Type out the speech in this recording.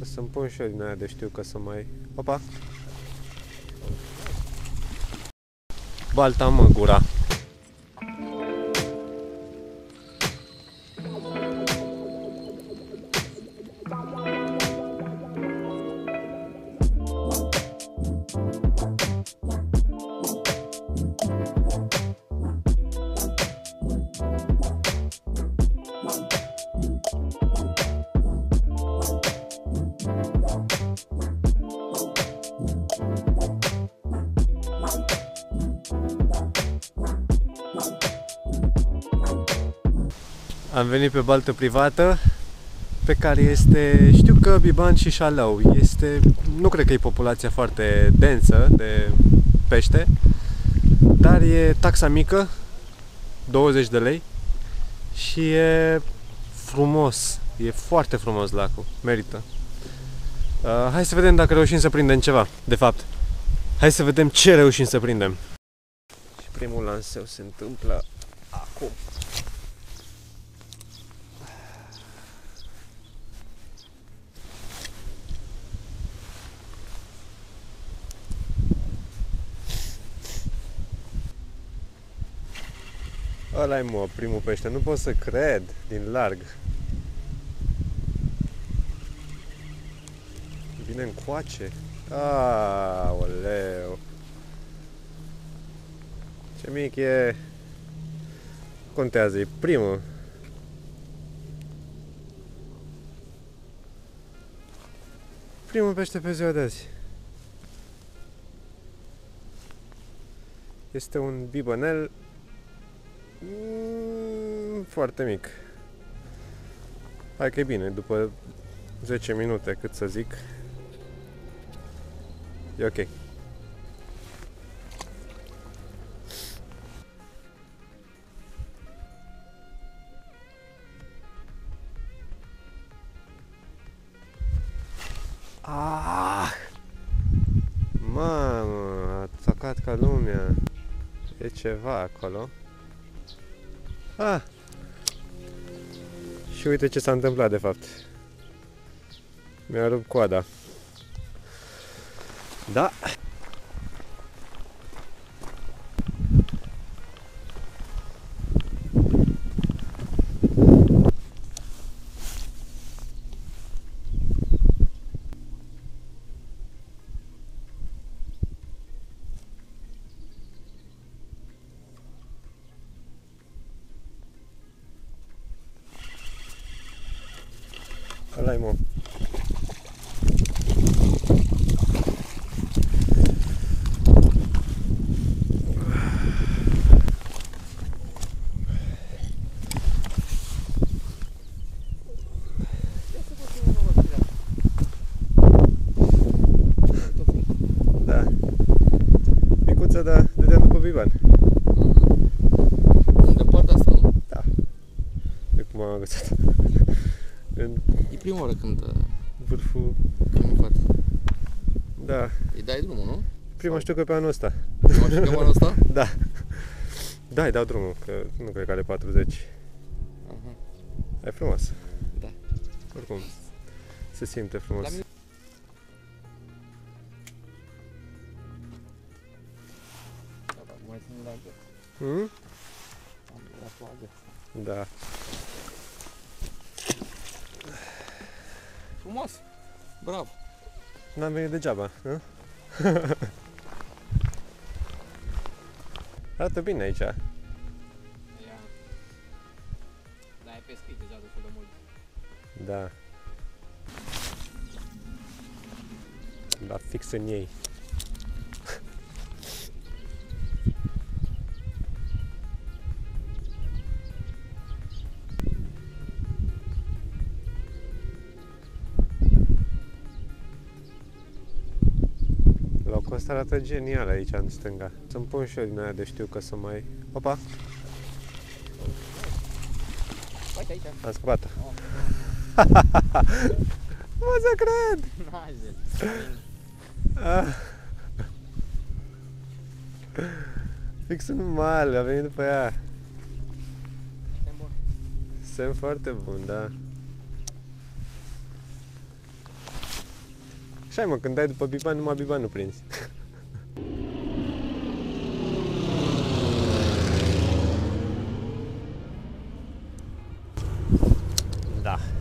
să-mi pun și eu din aia de știu că să mai... Opa! Balta, mă, gura! Am venit pe baltă privată pe care este, știu că Biban și Șalău, este, nu cred că e populația foarte densă de pește, dar e taxa mică, 20 de lei și e frumos, e foarte frumos lacul, merită. Hai să vedem dacă reușim să prindem ceva, de fapt, hai să vedem ce reușim să prindem. Și primul lanseu se întâmplă acum. Ăla-i, mă, primul pește, nu pot să cred, din larg. Vine încoace. Aoleu. Ce mic e. Contează, e primul. Primul pește pe ziua de azi. Este un bibănel foarte mic. Hai că e bine, după 10 minute, cât să zic, e ok. Mamă, a țacat ca lumea. E ceva acolo. Și uite ce s-a întâmplat de fapt. Mi-a rupt coada. Da. Ăla-i, mă. Da. Micuță, dar dădeam după Biban. De partea asta, nu? Da. De cum am agățat. În E prima oară când vârful... îmi fac. Da. Îi dai drumul, nu? Prima știu că pe anul ăsta. Prima știu că pe anul ăsta? Da. Da, îi dau drumul, că nu cred că are 40. Aha. E frumos. Da. Oricum, se simte frumos. La mine... Da, mai țin la gât. Am luat la gât. Da. Frumos! Bravo! N-am venit degeaba, nu? Arată bine aici. Ia. Da, ai pescuit deja destul de mult. Da. Da, fix în ei. Locul ăsta arată genial aici în stânga. Să-mi pun și eu din aia de știu că să mai... Opa! Uite aici. Am scăpat-o. Nu să cred! Fix în mal, a venit după ea. Semn bun. Semn foarte bun, da. Așa mă, când dai după biban, numai biban nu prinzi. Da.